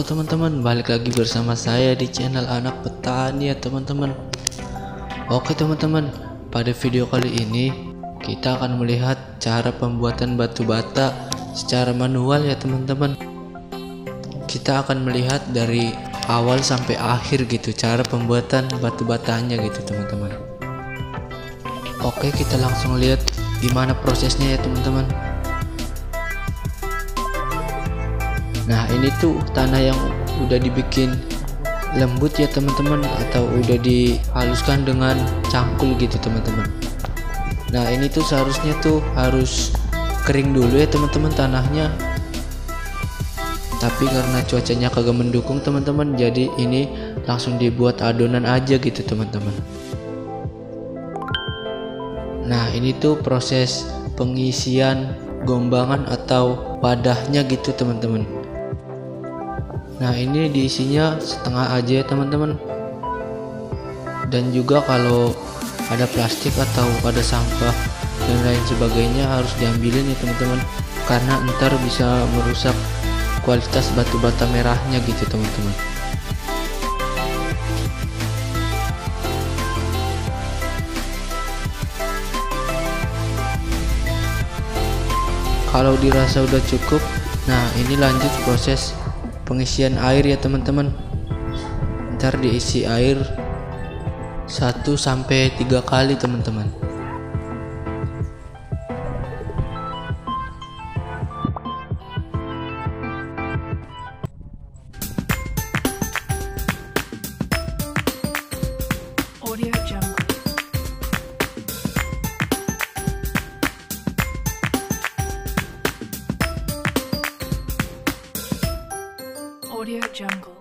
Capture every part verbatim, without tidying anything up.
Halo teman-teman, balik lagi bersama saya di channel Anak Petani ya teman-teman. Oke teman-teman, pada video kali ini kita akan melihat cara pembuatan batu bata secara manual ya teman-teman. Kita akan melihat dari awal sampai akhir gitu cara pembuatan batu batanya gitu teman-teman. Oke, kita langsung lihat gimana prosesnya ya teman-teman. Nah, ini tuh tanah yang udah dibikin lembut ya teman-teman, atau udah dihaluskan dengan cangkul gitu teman-teman. Nah, ini tuh seharusnya tuh harus kering dulu ya teman-teman tanahnya. Tapi karena cuacanya kagak mendukung teman-teman, jadi ini langsung dibuat adonan aja gitu teman-teman. Nah, ini tuh proses pengisian gombangan atau wadahnya gitu teman-teman. Nah, ini diisinya setengah aja ya teman-teman. Dan juga kalau ada plastik atau ada sampah dan lain sebagainya harus diambilin ya teman-teman, karena ntar bisa merusak kualitas batu bata merahnya gitu teman-teman. Kalau dirasa udah cukup, nah ini lanjut proses pengisian air ya teman-teman. Ntar diisi air satu sampai tiga kali teman-teman. Audio Jungle. Audio Jungle.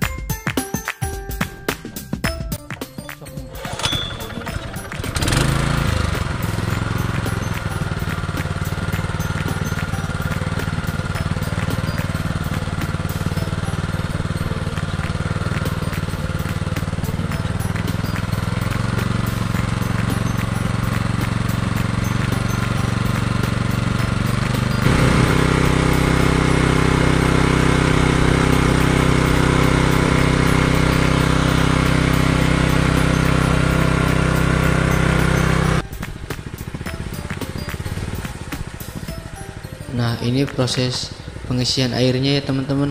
Nah, ini proses pengisian airnya ya teman-teman.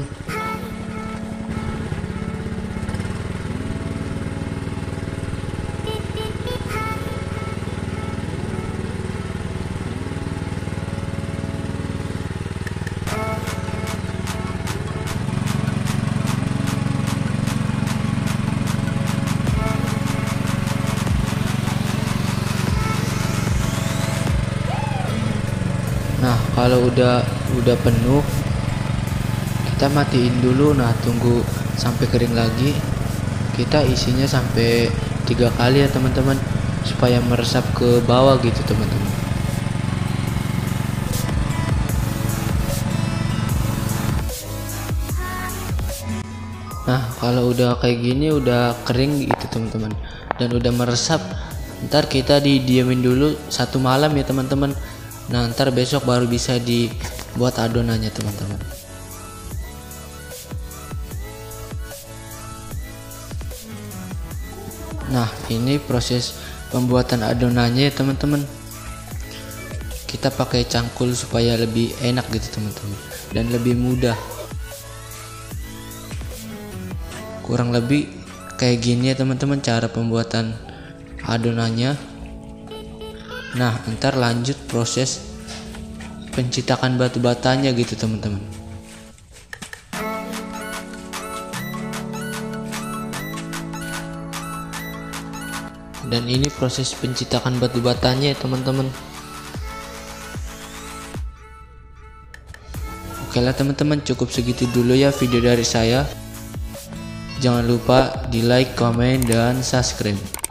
Nah, kalau udah udah penuh, kita matiin dulu. Nah, tunggu sampai kering lagi. Kita isinya sampai tiga kali ya teman-teman, supaya meresap ke bawah gitu teman-teman. Nah, kalau udah kayak gini udah kering gitu teman-teman, dan udah meresap, ntar kita didiemin dulu satu malam ya teman-teman. Nah, ntar besok baru bisa dibuat adonannya teman-teman. Nah, ini proses pembuatan adonannya ya teman-teman. Kita pakai cangkul supaya lebih enak gitu teman-teman, dan lebih mudah. Kurang lebih kayak gini ya teman-teman cara pembuatan adonannya. Nah, ntar lanjut proses pencetakan batu batanya gitu teman-teman. Dan ini proses pencetakan batu batanya ya teman-teman. Oke lah teman-teman, cukup segitu dulu ya video dari saya. Jangan lupa di like, komen, dan subscribe.